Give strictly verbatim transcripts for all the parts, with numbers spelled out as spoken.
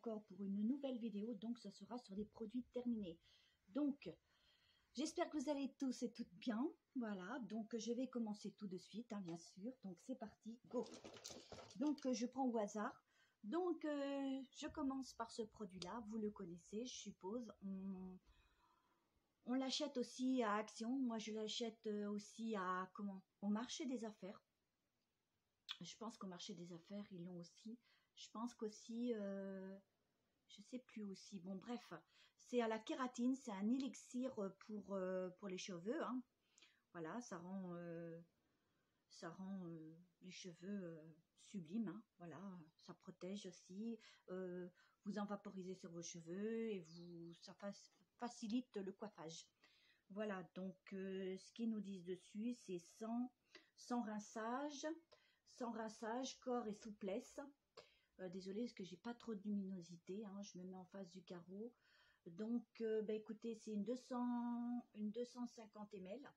encore pour une nouvelle vidéo. Donc, ce sera sur des produits terminés. Donc, j'espère que vous allez tous et toutes bien. Voilà, donc je vais commencer tout de suite, hein, bien sûr. Donc, c'est parti, go. Donc, je prends au hasard. Donc, euh, je commence par ce produit-là. Vous le connaissez, je suppose. On, on l'achète aussi à Action. Moi, je l'achète aussi à comment au marché des affaires. Je pense qu'au marché des affaires, ils l'ont aussi. Je pense qu'aussi, euh, je sais plus aussi. Bon, bref, c'est à la kératine. C'est un élixir pour, euh, pour les cheveux. Hein. Voilà, ça rend, euh, ça rend euh, les cheveux euh, sublimes. Hein. Voilà, ça protège aussi. Euh, vous en vaporisez sur vos cheveux et vous, ça facilite le coiffage. Voilà, donc euh, ce qu'ils nous disent dessus, c'est sans, sans rinçage. Sans rinçage, corps et souplesse. Euh, désolée parce que j'ai pas trop de luminosité, hein, je me mets en face du carreau. Donc, euh, bah, écoutez, c'est une, deux cents, une deux cent cinquante millilitres.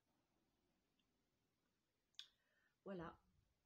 Voilà.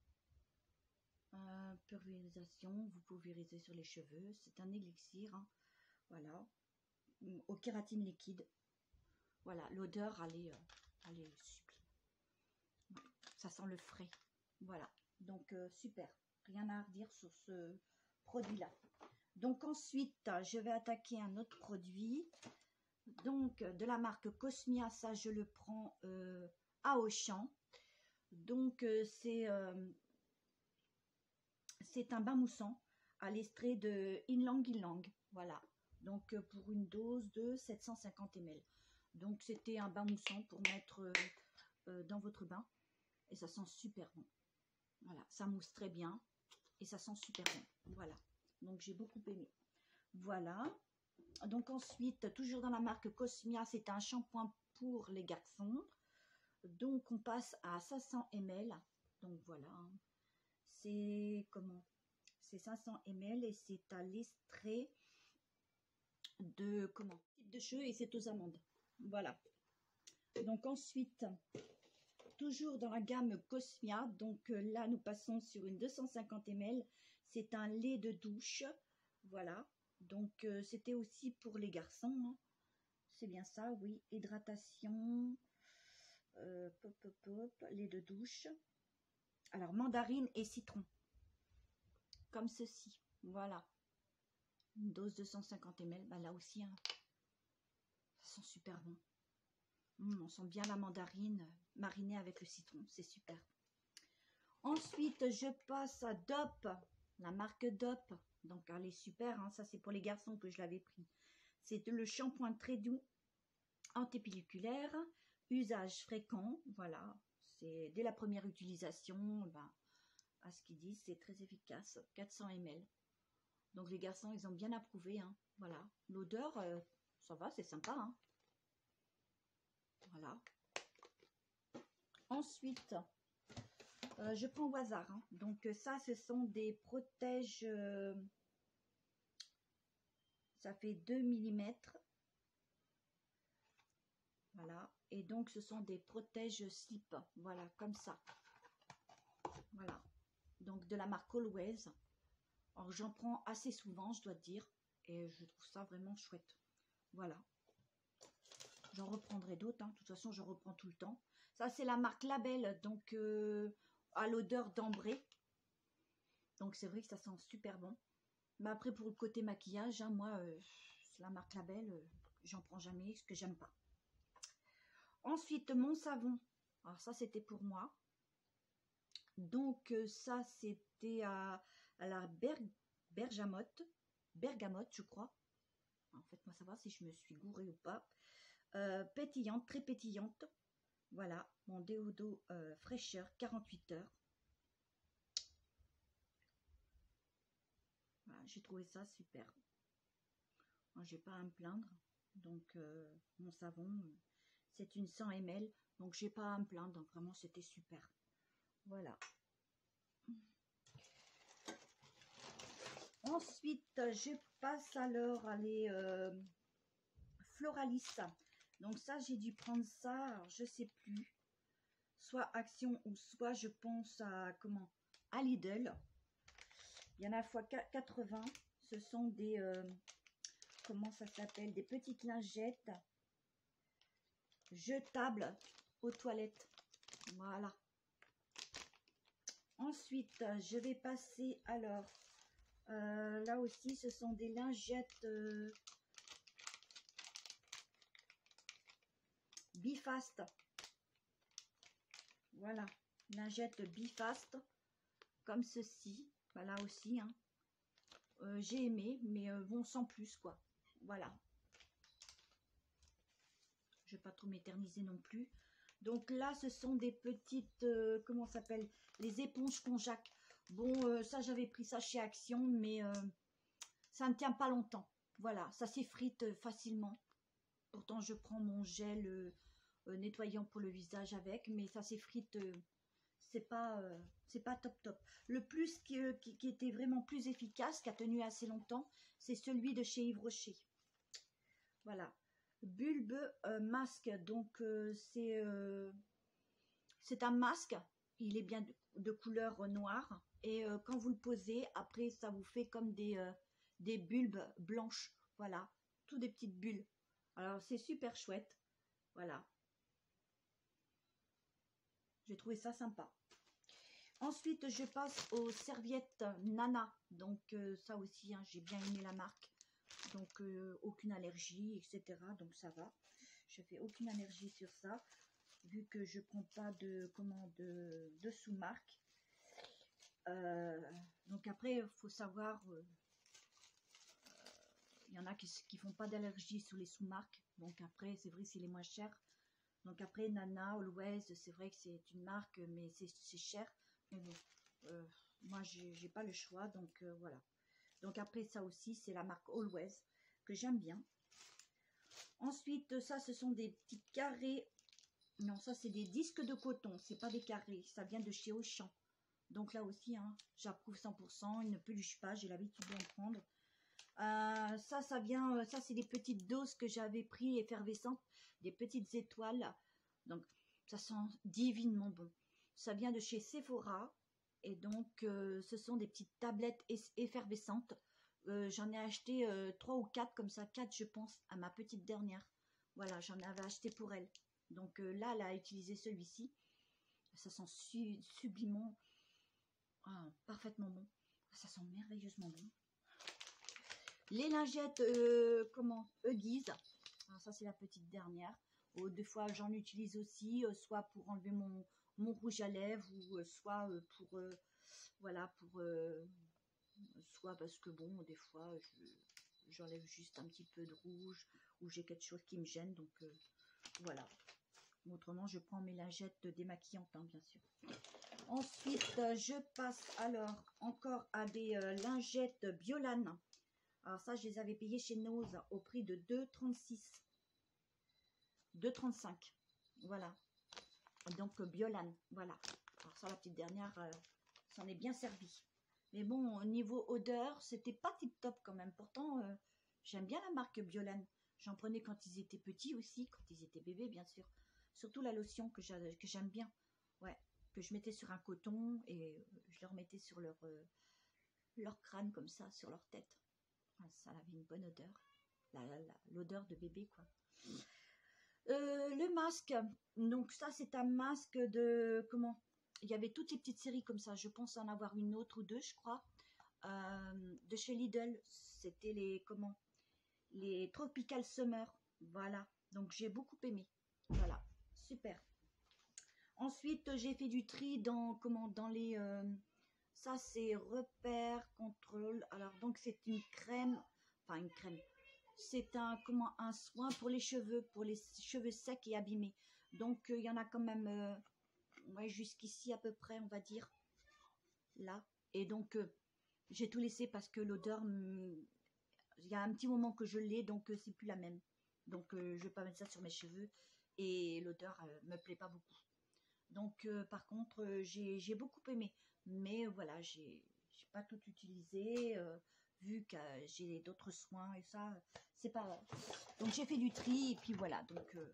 Euh, pulvérisation, vous pulvérisez sur les cheveux. C'est un élixir. Hein, voilà. Au kératine liquide. Voilà, l'odeur, elle est, euh, elle est sublime. Ça sent le frais. Voilà. Donc, euh, super. Rien à redire sur ce produit-là. Donc, ensuite, je vais attaquer un autre produit. Donc, de la marque Cosmia. Ça, je le prends euh, à Auchan. Donc, euh, c'est euh, c'est un bain moussant à l'extrait de Ylang Ylang. Voilà. Donc, euh, pour une dose de sept cent cinquante millilitres. Donc, c'était un bain moussant pour mettre euh, euh, dans votre bain. Et ça sent super bon. Voilà, ça mousse très bien et ça sent super bon. Voilà, donc j'ai beaucoup aimé. Voilà, donc ensuite, toujours dans la marque Cosmia, c'est un shampoing pour les garçons. Donc on passe à cinq cents millilitres. Donc voilà, c'est comment? C'est cinq cents millilitres et c'est à l'extrait de comment? Type de cheveux et c'est aux amandes. Voilà. Donc ensuite, toujours dans la gamme Cosmia, donc euh, là nous passons sur une deux cent cinquante millilitres, c'est un lait de douche, voilà, donc euh, c'était aussi pour les garçons, hein. C'est bien ça, oui, hydratation, euh, pop, pop, pop, lait de douche, alors mandarine et citron, comme ceci, voilà, une dose de cent cinquante millilitres, bah là aussi, hein, ça sent super bon. Mmh, on sent bien la mandarine marinée avec le citron, c'est super. Ensuite, je passe à D O P, la marque D O P. Donc, elle est super, hein, ça c'est pour les garçons que je l'avais pris. C'est le shampoing très doux, antipelliculaire, usage fréquent. Voilà, c'est dès la première utilisation, ben, à ce qu'ils disent, c'est très efficace, quatre cents millilitres. Donc, les garçons, ils ont bien approuvé. Hein, voilà, l'odeur, euh, ça va, c'est sympa. Hein. Voilà. Ensuite, euh, je prends au hasard. Hein. Donc ça, ce sont des protèges. Euh, ça fait deux millimètres. Voilà. Et donc, ce sont des protèges slip. Voilà, comme ça. Voilà. Donc, de la marque Always. Alors, j'en prends assez souvent, je dois dire. Et je trouve ça vraiment chouette. Voilà. J'en reprendrai d'autres. Hein. De toute façon, j'en reprends tout le temps. Ça, c'est la marque Label. Donc, euh, à l'odeur d'ambré. Donc, c'est vrai que ça sent super bon. Mais après, pour le côté maquillage, hein, moi, euh, la marque Label, euh, j'en prends jamais, ce que j'aime pas. Ensuite, mon savon. Alors, ça, c'était pour moi. Donc, euh, ça, c'était à, à la ber bergamote. Bergamote, je crois. En fait, moi, savoir si je me suis gourée ou pas. Euh, pétillante, très pétillante. Voilà, mon déodo euh, fraîcheur, quarante-huit heures. Voilà, j'ai trouvé ça super. J'ai pas à me plaindre. Donc, euh, mon savon, c'est une cent millilitres. Donc, j'ai pas à me plaindre. Donc, vraiment, c'était super. Voilà. Ensuite, je passe alors à les euh, Floralis. Donc, ça, j'ai dû prendre ça. Alors, je sais plus. Soit Action ou soit je pense à comment à Lidl. Il y en a fois quatre-vingts. ce sont des, euh, comment ça s'appelle, des petites lingettes jetables aux toilettes. Voilà. Ensuite, je vais passer alors, euh, là aussi, ce sont des lingettes euh, Bifast. Voilà, lingettes Bifast, comme ceci. Voilà aussi, hein. Euh, j'ai aimé, mais euh, bon, sans plus, quoi. Voilà. Je vais pas trop m'éterniser non plus. Donc là, ce sont des petites, euh, comment ça s'appelle, les éponges Conjac. Bon, euh, ça, j'avais pris ça chez Action, mais euh, ça ne tient pas longtemps. Voilà, ça s'effrite euh, facilement. Pourtant, je prends mon gel euh, euh, nettoyant pour le visage avec, mais ça s'effrite, euh, c'est pas, euh, c'est pas top top. Le plus qui, euh, qui, qui était vraiment plus efficace, qui a tenu assez longtemps, c'est celui de chez Yves Rocher. Voilà. Bulbe euh, masque, donc euh, c'est euh, c'est un masque, il est bien de, de couleur noire, et euh, quand vous le posez, après ça vous fait comme des, euh, des bulbes blanches, voilà, tout des petites bulles. Alors c'est super chouette, voilà. J'ai trouvé ça sympa. Ensuite, je passe aux serviettes Nana, donc euh, ça aussi, hein, j'ai bien aimé la marque. Donc euh, aucune allergie, et cetera. Donc ça va. Je fais aucune allergie sur ça, vu que je prends pas de comment de, de sous-marque. Euh, donc après, il faut savoir, il euh, euh, y en a qui, qui font pas d'allergie sur les sous-marques. Donc après, c'est vrai, c'est les moins chers. Donc après, Nana, Always, c'est vrai que c'est une marque, mais c'est cher. Mais bon, euh, moi, j'ai pas le choix, donc euh, voilà. Donc après ça aussi, c'est la marque Always, que j'aime bien. Ensuite, ça, ce sont des petits carrés. Non, ça, c'est des disques de coton, c'est pas des carrés. Ça vient de chez Auchan. Donc là aussi, hein, j'approuve cent pour cent. Il ne peluche pas, j'ai l'habitude d'en prendre. Euh, ça, ça vient, ça, c'est des petites doses que j'avais pris effervescentes, des petites étoiles. Donc, ça sent divinement bon. Ça vient de chez Sephora. Et donc, euh, ce sont des petites tablettes effervescentes. Euh, j'en ai acheté euh, trois ou quatre, comme ça, quatre, je pense, à ma petite dernière. Voilà, j'en avais acheté pour elle. Donc euh, là, elle a utilisé celui-ci. Ça sent su sublimement, ah, parfaitement bon. Ça sent merveilleusement bon. Les lingettes, euh, comment, Huggies. Alors ça, c'est la petite dernière. Oh, deux fois, j'en utilise aussi, euh, soit pour enlever mon, mon rouge à lèvres, ou euh, soit euh, pour, euh, voilà, pour, euh, soit parce que bon, des fois, j'enlève juste un petit peu de rouge, ou j'ai quelque chose qui me gêne, donc euh, voilà. Autrement, je prends mes lingettes démaquillantes, hein, bien sûr. Ensuite, je passe alors encore à des euh, lingettes Biolan. Alors ça, je les avais payées chez Nose au prix de deux trente-six. deux trente-cinq. Voilà. Donc, Biolan. Voilà. Alors ça, la petite dernière, euh, s'en est bien servi. Mais bon, au niveau odeur, c'était pas tip top quand même. Pourtant, euh, j'aime bien la marque Biolan. J'en prenais quand ils étaient petits aussi, quand ils étaient bébés, bien sûr. Surtout la lotion que j'aime bien. Ouais, que je mettais sur un coton et je leur mettais sur leur, euh, leur crâne comme ça, sur leur tête. Ouais, ça avait une bonne odeur. L'odeur de bébé, quoi. Euh, le masque, donc ça c'est un masque de, comment, il y avait toutes les petites séries comme ça, je pense en avoir une autre ou deux, je crois, euh, de chez Lidl, c'était les, comment, les Tropical Summer, voilà, donc j'ai beaucoup aimé, voilà, super. Ensuite, j'ai fait du tri dans, comment, dans les, euh, ça c'est repère, contrôle, alors donc c'est une crème, enfin une crème, c'est un, comment, un soin pour les cheveux, pour les cheveux secs et abîmés. Donc, il euh, y en a quand même, euh, ouais, jusqu'ici à peu près, on va dire, là. Et donc, euh, j'ai tout laissé parce que l'odeur, il y a un petit moment que je l'ai, donc euh, c'est plus la même. Donc, euh, je vais pas mettre ça sur mes cheveux et l'odeur euh, me plaît pas beaucoup. Donc, euh, par contre, euh, j'ai beaucoup aimé. Mais euh, voilà, j'ai pas tout utilisé. Euh, vu que euh, j'ai d'autres soins et ça, c'est pas... Donc, j'ai fait du tri et puis voilà. Donc, euh...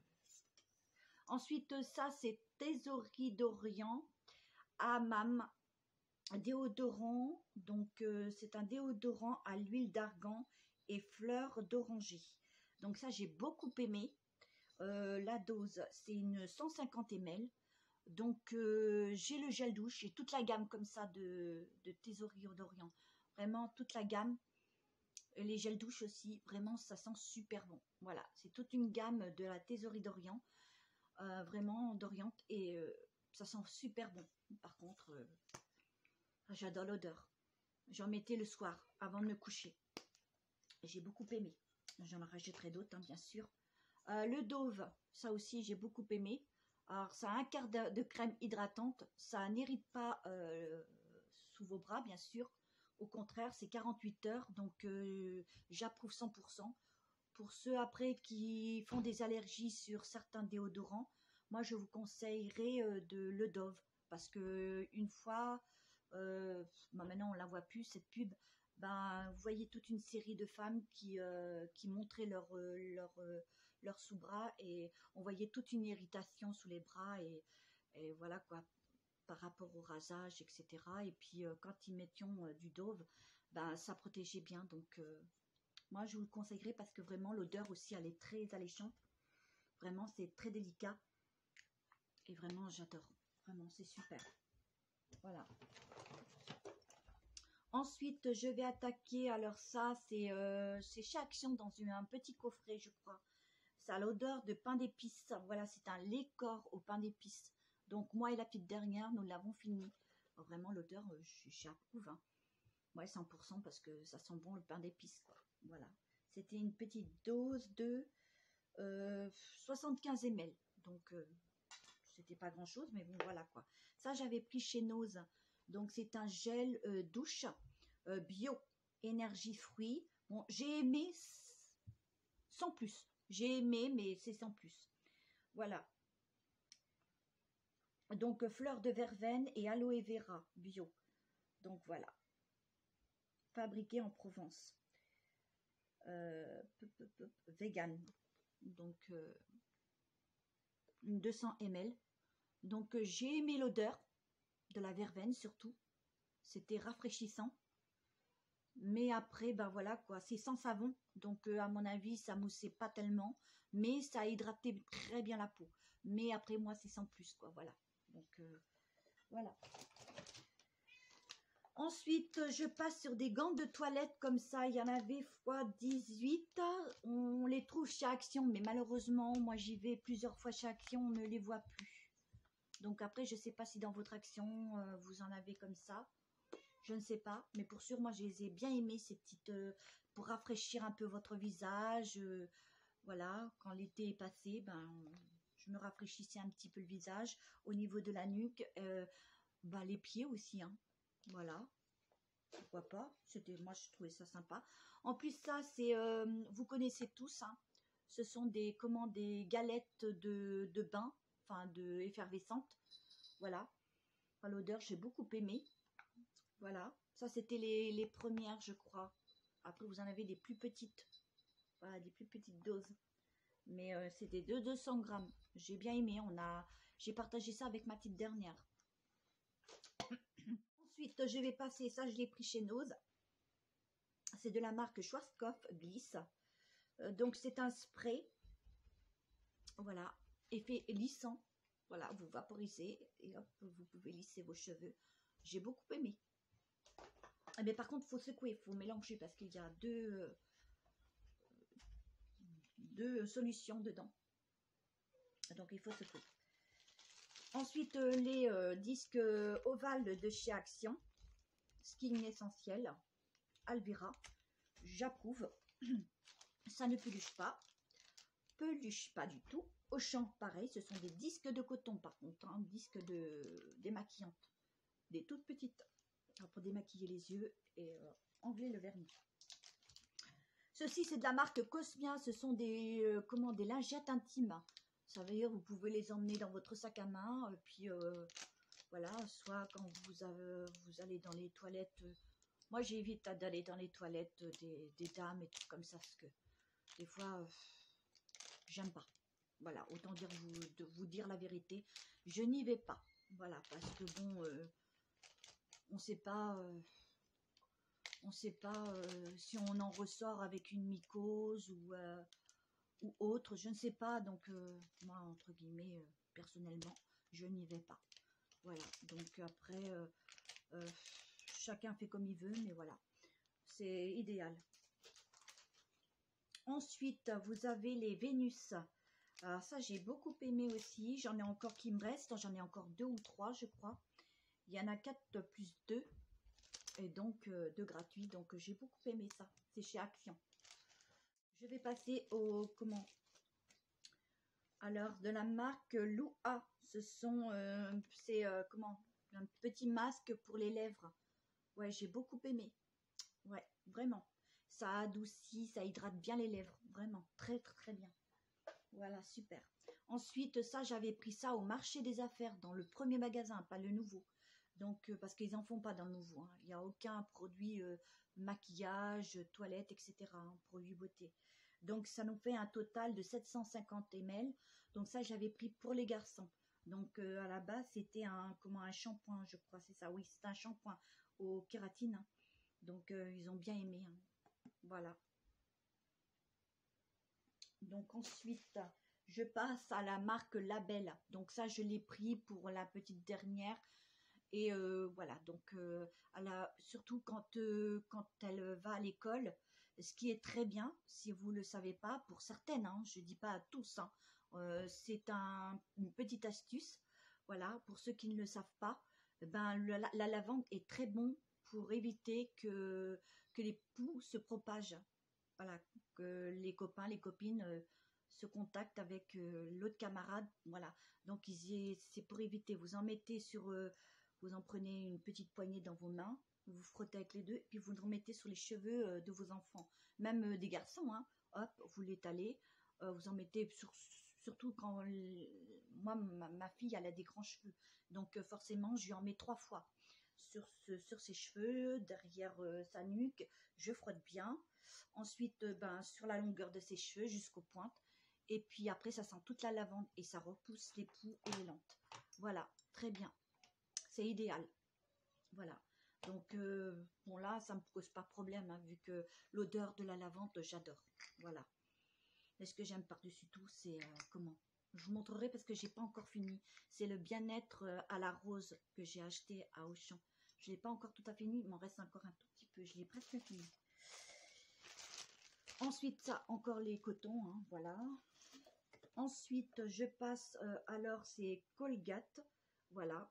ensuite, ça, c'est Thésaurie d'Orient, Hammam. déodorant. Donc, euh, c'est un déodorant à l'huile d'argan et fleurs d'oranger. Donc, ça, j'ai beaucoup aimé. Euh, la dose, c'est une cent cinquante millilitres. Donc, euh, j'ai le gel douche, j'ai toute la gamme comme ça de, de Thésaurie d'Orient. Vraiment, toute la gamme. Les gels douche aussi, vraiment, ça sent super bon. Voilà, c'est toute une gamme de la Thésaurie d'Orient. Euh, vraiment, d'Orient. Et euh, ça sent super bon. Par contre, euh, j'adore l'odeur. J'en mettais le soir, avant de me coucher. J'ai beaucoup aimé. J'en rajouterai d'autres, hein, bien sûr. Euh, le Dove, ça aussi, j'ai beaucoup aimé. Alors, ça a un quart de, de crème hydratante. Ça n'irrite pas euh, sous vos bras, bien sûr. Au contraire, c'est quarante-huit heures. Donc, euh, j'approuve cent pour cent. Pour ceux après qui font des allergies sur certains déodorants, moi, je vous conseillerais euh, de le Dove. Parce que une fois, euh, bah maintenant, on ne la voit plus, cette pub. Ben, vous voyez toute une série de femmes qui, euh, qui montraient leur, leur, leur sous-bras et on voyait toute une irritation sous les bras et, et voilà quoi, par rapport au rasage, et cetera. Et puis euh, quand ils mettions euh, du Dove, ben, ça protégeait bien. Donc euh, moi je vous le conseillerais parce que vraiment l'odeur aussi elle est très alléchante. Vraiment c'est très délicat et vraiment j'adore. Vraiment c'est super. Voilà. Ensuite, je vais attaquer, alors ça, c'est euh, chez Action dans une, un petit coffret, je crois. Ça a l'odeur de pain d'épices. Voilà, c'est un lait corps au pain d'épices. Donc, moi et la petite dernière, nous l'avons fini. Alors, vraiment, l'odeur, euh, j'approuve. Hein. Ouais, cent pour cent parce que ça sent bon le pain d'épices. Voilà. C'était une petite dose de euh, soixante-quinze millilitres. Donc, euh, c'était pas grand-chose, mais bon, voilà quoi. Ça, j'avais pris chez Nose. Donc, c'est un gel euh, douche euh, bio, énergie fruits. Bon, j'ai aimé sans plus. J'ai aimé, mais c'est sans plus. Voilà. Donc, euh, fleurs de verveine et aloe vera bio. Donc, voilà. Fabriqué en Provence. Euh, peu, peu, peu, vegan. Donc, euh, deux cents millilitres. Donc, euh, j'ai aimé l'odeur de la verveine surtout. C'était rafraîchissant. Mais après, ben voilà quoi, c'est sans savon. Donc, euh, à mon avis, ça moussait pas tellement. Mais ça a hydraté très bien la peau. Mais après, moi, c'est sans plus quoi, voilà. Donc, euh, voilà. Ensuite, je passe sur des gants de toilette comme ça. Il y en avait fois dix-huit. On les trouve chez Action. Mais malheureusement, moi, j'y vais plusieurs fois chez Action. On ne les voit plus. Donc après, je ne sais pas si dans votre Action, euh, vous en avez comme ça. Je ne sais pas, mais pour sûr, moi, je les ai bien aimées, ces petites, euh, pour rafraîchir un peu votre visage. Euh, voilà, quand l'été est passé, ben, je me rafraîchissais un petit peu le visage. Au niveau de la nuque, euh, ben, les pieds aussi, hein. Voilà, pourquoi pas. C'était, moi, je trouvais ça sympa. En plus, ça, c'est, euh, vous connaissez tous, hein. Ce sont des, comment, des galettes de, de bain, enfin, de effervescentes. Voilà, enfin, l'odeur, j'ai beaucoup aimé. Voilà, ça c'était les, les premières, je crois. Après, vous en avez des plus petites. Voilà, des plus petites doses. Mais euh, c'était de deux cents grammes. J'ai bien aimé. On a, j'ai partagé ça avec ma petite dernière. Ensuite, je vais passer, ça je l'ai pris chez Nose. C'est de la marque Schwarzkopf Gliss. Euh, donc c'est un spray. Voilà, effet lissant. Voilà, vous vaporisez et hop, vous pouvez lisser vos cheveux. J'ai beaucoup aimé. Mais par contre, il faut secouer, il faut mélanger parce qu'il y a deux, deux solutions dedans. Donc, il faut secouer. Ensuite, les euh, disques ovales de chez Action. Skin Essentiel. Alvira. J'approuve. Ça ne peluche pas. Peluche pas du tout. Auchan, pareil. Ce sont des disques de coton, par contre. Hein, disques de démaquillantes. Des toutes petites. Alors, pour démaquiller les yeux et euh, enlever le vernis. Ceci, c'est de la marque Cosmia. Ce sont des, euh, comment, des lingettes intimes. Ça veut dire vous pouvez les emmener dans votre sac à main. Et puis, euh, voilà, soit quand vous, avez, vous allez dans les toilettes. Euh, moi, j'évite d'aller dans les toilettes des, des dames et tout comme ça. Parce que des fois, euh, j'aime pas. Voilà, autant dire vous, de vous dire la vérité. Je n'y vais pas. Voilà, parce que bon... Euh, on sait pas, euh, on sait pas euh, si on en ressort avec une mycose ou, euh, ou autre, je ne sais pas. Donc, euh, moi, entre guillemets, euh, personnellement, je n'y vais pas. Voilà, donc après, euh, euh, chacun fait comme il veut, mais voilà, c'est idéal. Ensuite, vous avez les Vénus. Alors ça, j'ai beaucoup aimé aussi. J'en ai encore qui me restent. J'en ai encore deux ou trois, je crois. Il y en a quatre plus deux. Et donc, euh, deux gratuits. Donc, j'ai beaucoup aimé ça. C'est chez Action. Je vais passer au... Comment? Alors, de la marque Loua. Ce sont... Euh, c'est... Euh, comment? Un petit masque pour les lèvres. Ouais, j'ai beaucoup aimé. Ouais, vraiment. Ça adoucit, ça hydrate bien les lèvres. Vraiment, très, très, très bien. Voilà, super. Ensuite, ça, j'avais pris ça au marché des affaires, dans le premier magasin, pas le nouveau. Donc, euh, parce qu'ils n'en font pas dans le nouveau. Hein. Il n'y a aucun produit euh, maquillage, toilette, et cetera. Hein, produit beauté. Donc, ça nous fait un total de sept cent cinquante millilitres. Donc, ça, j'avais pris pour les garçons. Donc, euh, à la base, c'était un, comment, un shampoing, je crois, c'est ça. Oui, c'est un shampoing aux kératines. Hein. Donc, euh, ils ont bien aimé. Hein. Voilà. Donc ensuite, je passe à la marque Label. Donc ça, je l'ai pris pour la petite dernière. Et euh, voilà, donc euh, elle a, surtout quand, euh, quand elle va à l'école, ce qui est très bien, si vous ne le savez pas, pour certaines, hein, je ne dis pas à tous, hein, euh, c'est un, une petite astuce. Voilà, pour ceux qui ne le savent pas, ben, la, la lavande est très bon pour éviter que, que les poux se propagent. Voilà, que les copains, les copines euh, se contactent avec euh, l'autre camarade. Voilà, donc c'est pour éviter. Vous en mettez sur, euh, vous en prenez une petite poignée dans vos mains, vous vous frottez avec les deux, et puis vous le remettez sur les cheveux euh, de vos enfants, même euh, des garçons. Hein. Hop, vous l'étalez, euh, vous en mettez sur, surtout quand moi ma, ma fille elle a des grands cheveux, donc euh, forcément je lui en mets trois fois sur, ce, sur ses cheveux, derrière euh, sa nuque, je frotte bien. Ensuite, euh, ben, sur la longueur de ses cheveux jusqu'aux pointes. Et puis après, ça sent toute la lavande et ça repousse les poux et les lentes. Voilà, très bien. C'est idéal. Voilà. Donc, euh, bon là, ça ne me pose pas de problème, hein, vu que l'odeur de la lavande, j'adore. Voilà. Et ce que j'aime par-dessus tout, c'est euh, comment? Je vous montrerai parce que j'ai pas encore fini. C'est le bien-être euh, à la rose que j'ai acheté à Auchan. Je l'ai pas encore tout à fait fini, il m'en reste encore un tout petit peu. Je l'ai presque fini. Ensuite, ça, encore les cotons, hein, voilà. Ensuite, je passe, euh, alors, c'est Colgate, voilà.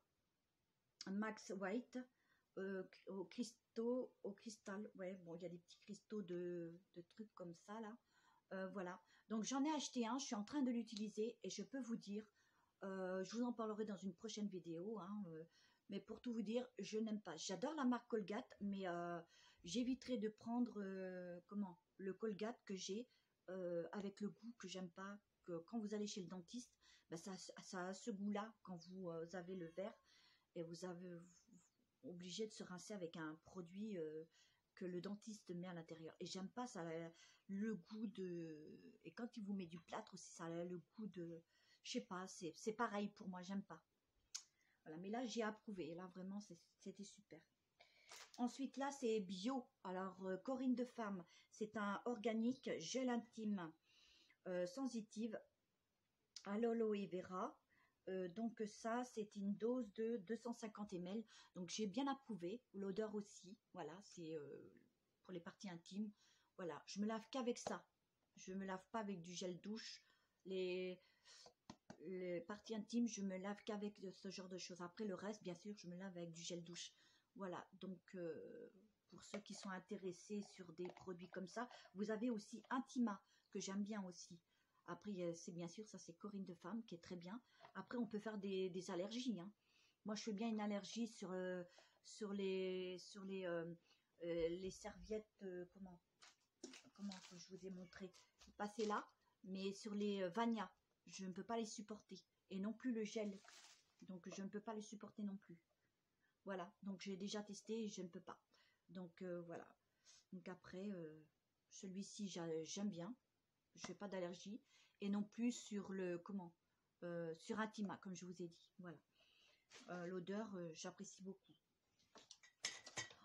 Max White, euh, au cristaux, au cristal, ouais, bon, il y a des petits cristaux de, de trucs comme ça, là. Euh, voilà, donc j'en ai acheté un, je suis en train de l'utiliser et je peux vous dire, euh, je vous en parlerai dans une prochaine vidéo, hein, euh, mais pour tout vous dire, je n'aime pas. J'adore la marque Colgate, mais euh, j'éviterai de prendre, euh, comment, le Colgate que j'ai euh, avec le goût que j'aime pas. Que quand vous allez chez le dentiste, ben ça, ça a ce goût-là quand vous euh, avez le verre et vous avez vous, obligé de se rincer avec un produit euh, que le dentiste met à l'intérieur. Et j'aime pas, ça a le goût de... Et quand il vous met du plâtre aussi, ça a le goût de... Je sais pas, c'est pareil pour moi, j'aime pas. Voilà, mais là, j'ai approuvé. Et là, vraiment, c'était super. Ensuite, là, c'est bio. Alors, euh, Corinne de Femme, c'est un organique gel intime euh, sensitive à l'aloe vera. Euh, donc ça, c'est une dose de deux cent cinquante millilitres. Donc j'ai bien approuvé. L'odeur aussi. Voilà, c'est euh, pour les parties intimes. Voilà, je me lave qu'avec ça. Je me lave pas avec du gel douche. Les, les parties intimes, je me lave qu'avec ce genre de choses. Après le reste, bien sûr, je me lave avec du gel douche. Voilà, donc euh, pour ceux qui sont intéressés sur des produits comme ça, vous avez aussi Intima, que j'aime bien aussi. Après, c'est bien sûr, ça c'est Corinne de Femme, qui est très bien. Après, on peut faire des, des allergies. Hein. Moi, je fais bien une allergie sur, euh, sur les, sur les, euh, euh, les serviettes, euh, comment, comment je vous ai montré, passer là, mais sur les euh, Vania, je ne peux pas les supporter. Et non plus le gel, donc je ne peux pas les supporter non plus. Voilà, donc j'ai déjà testé et je ne peux pas. Donc euh, voilà. Donc après, euh, celui-ci, j'aime bien. Je fais pas d'allergie. Et non plus sur le, comment euh, sur Intima, comme je vous ai dit. Voilà. Euh, L'odeur, euh, j'apprécie beaucoup.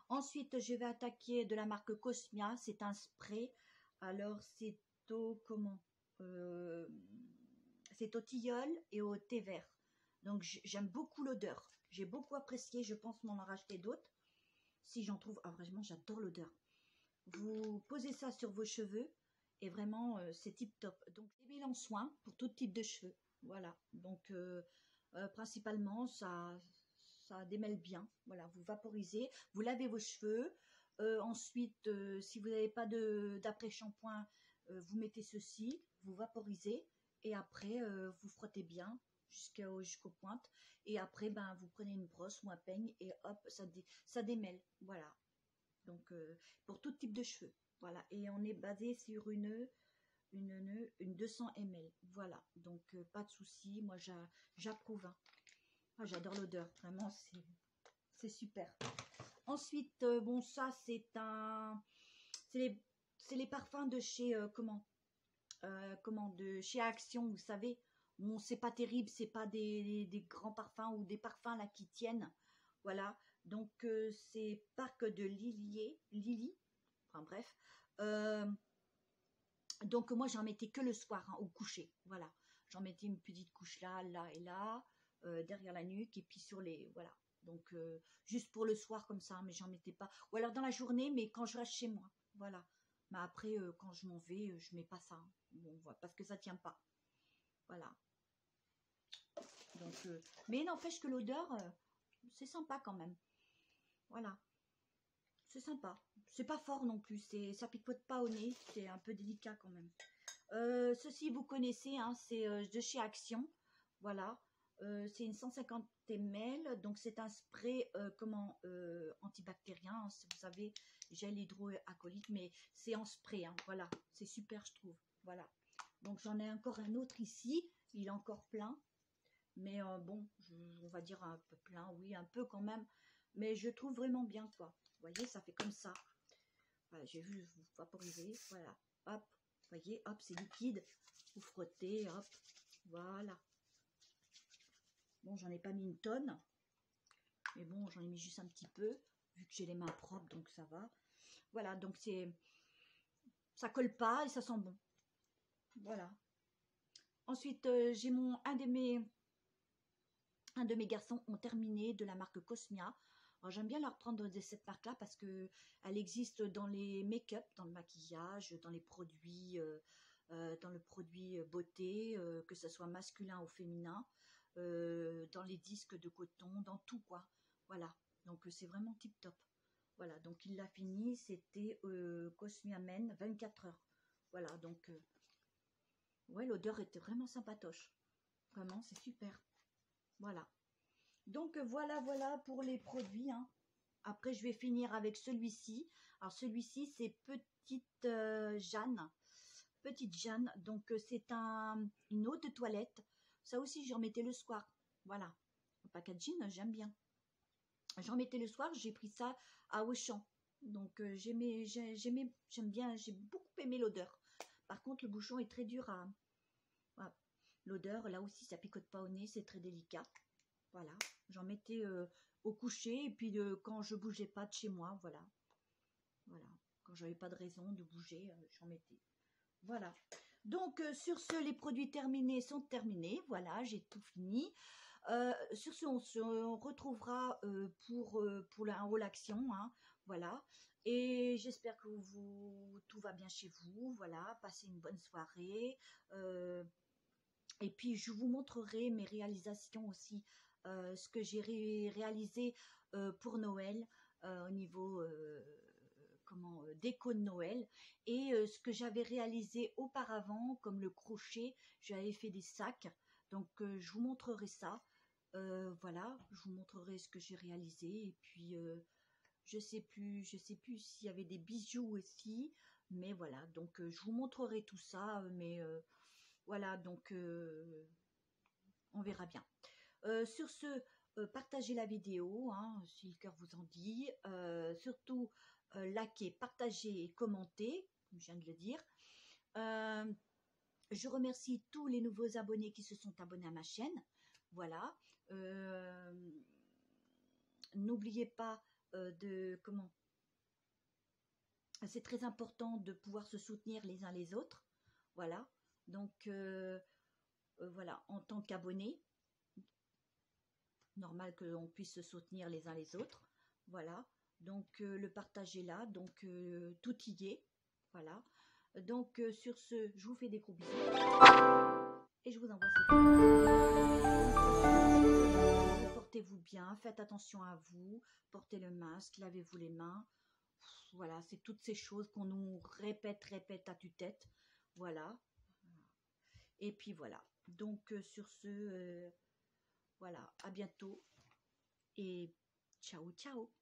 Ensuite, je vais attaquer de la marque Cosmia. C'est un spray. Alors, c'est au comment euh, c'est au tilleul et au thé vert. Donc, j'aime beaucoup l'odeur. J'ai beaucoup apprécié. Je pense m'en en racheter d'autres. Si j'en trouve, ah, vraiment, j'adore l'odeur. Vous posez ça sur vos cheveux et vraiment, euh, c'est tip top. Donc, des huiles en soin pour tout type de cheveux. Voilà. Donc, euh, euh, principalement, ça, ça démêle bien. Voilà, vous vaporisez, vous lavez vos cheveux. Euh, ensuite, euh, si vous n'avez pas de d'après-shampoing, euh, vous mettez ceci, vous vaporisez et après, euh, vous frottez bien jusqu'au jusqu'aux pointes. Et après, ben, vous prenez une brosse ou un peigne et hop, ça, dé, ça démêle. Voilà. Donc, euh, pour tout type de cheveux. Voilà. Et on est basé sur une, une, une deux cents millilitres. Voilà. Donc, euh, pas de souci. Moi, j'approuve. Hein. Ah, j'adore l'odeur. Vraiment, c'est super. Ensuite, euh, bon, ça, c'est un... C'est les, les parfums de chez... Euh, comment euh, Comment De chez Action, vous savez. Bon, c'est pas terrible. C'est pas des, des grands parfums ou des parfums là qui tiennent. Voilà. Donc, euh, c'est Parc de Lilier, Lily, enfin bref. Euh, donc, moi, j'en mettais que le soir, hein, au coucher. Voilà. J'en mettais une petite couche là, là et là, euh, derrière la nuque, et puis sur les... Voilà. Donc, euh, juste pour le soir comme ça, mais j'en mettais pas. Ou alors dans la journée, mais quand je reste chez moi. Voilà. Mais après, euh, quand je m'en vais, euh, je mets pas ça. Hein. Bon, voilà, parce que ça tient pas. Voilà. Donc, euh, mais n'empêche que l'odeur, euh, c'est sympa quand même. Voilà. C'est sympa. C'est pas fort non plus. Ça picote pas au nez. C'est un peu délicat quand même. Euh, ceci, vous connaissez. Hein, c'est euh, de chez Action. Voilà. Euh, c'est une cent cinquante millilitres. Donc, c'est un spray euh, comment euh, antibactérien. Hein, vous savez, gel hydroalcoolique. Mais c'est en spray. Hein, voilà. C'est super, je trouve. Voilà. Donc, j'en ai encore un autre ici. Il est encore plein. Mais euh, bon, je, on va dire un peu plein. Oui, un peu quand même. Mais je trouve vraiment bien, quoi. Vous voyez, ça fait comme ça. Voilà, j'ai vu, vous vaporisez. Voilà, hop, vous voyez, hop, c'est liquide. Vous frottez, hop, voilà. Bon, j'en ai pas mis une tonne. Mais bon, j'en ai mis juste un petit peu. Vu que j'ai les mains propres, donc ça va. Voilà, donc c'est... Ça colle pas et ça sent bon. Voilà. Ensuite, euh, j'ai mon... Un de mes... Un de mes garçons ont terminé de la marque Cosmia. J'aime bien la reprendre de cette marque-là parce que elle existe dans les make-up, dans le maquillage, dans les produits, euh, euh, dans le produit beauté, euh, que ce soit masculin ou féminin, euh, dans les disques de coton, dans tout quoi. Voilà, donc c'est vraiment tip top. Voilà, donc il l'a fini, c'était euh, Cosmia Men vingt-quatre heures. Voilà, donc euh, ouais, l'odeur était vraiment sympatoche. Vraiment, c'est super. Voilà. Donc voilà, voilà pour les produits. Hein. Après, je vais finir avec celui-ci. Alors celui-ci, c'est Petite euh, Jeanne. Petite Jeanne. Donc euh, c'est un, une eau de toilette. Ça aussi, j'en mettais le soir. Voilà. Le packaging, j'aime bien. J'en mettais le soir. J'ai pris ça à Auchan. Donc euh, j'aimais, j'aimais, j'aime bien. J'ai beaucoup aimé l'odeur. Par contre, le bouchon est très dur à... Voilà. L'odeur, là aussi, ça picote pas au nez. C'est très délicat. Voilà, j'en mettais euh, au coucher et puis euh, quand je bougeais pas de chez moi, voilà. Voilà, quand j'avais pas de raison de bouger, euh, j'en mettais. Voilà. Donc euh, sur ce, les produits terminés sont terminés. Voilà, j'ai tout fini. Euh, sur ce, on se retrouvera euh, pour, euh, pour un haul action. Hein, voilà. Et j'espère que vous, tout va bien chez vous. Voilà, passez une bonne soirée. Euh, et puis, je vous montrerai mes réalisations aussi. Euh, ce que j'ai ré réalisé euh, pour Noël euh, au niveau euh, comment euh, déco de Noël et euh, ce que j'avais réalisé auparavant comme le crochet, j'avais fait des sacs donc euh, je vous montrerai ça euh, voilà, je vous montrerai ce que j'ai réalisé et puis euh, je sais plus je sais plus s'il y avait des bijoux aussi mais voilà, donc euh, je vous montrerai tout ça mais euh, voilà, donc euh, on verra bien. Euh, sur ce, euh, partagez la vidéo, hein, si le cœur vous en dit. Euh, surtout, euh, likez, partagez et commentez, comme je viens de le dire. Euh, je remercie tous les nouveaux abonnés qui se sont abonnés à ma chaîne. Voilà. Euh, N'oubliez pas euh, de comment c'est très important de pouvoir se soutenir les uns les autres. Voilà. Donc, euh, euh, voilà, en tant qu'abonné, normal que l'on puisse se soutenir les uns les autres. Voilà. Donc, euh, le partage est là. Donc, euh, tout y est. Voilà. Donc, euh, sur ce, je vous fais des gros bisous. Et je vous envoie ces vidéos. Portez-vous bien. Faites attention à vous. Portez le masque. Lavez-vous les mains. Voilà, c'est toutes ces choses qu'on nous répète, répète à tue-tête. Voilà. Et puis voilà. Donc euh, sur ce, euh, voilà, à bientôt. Et ciao, ciao.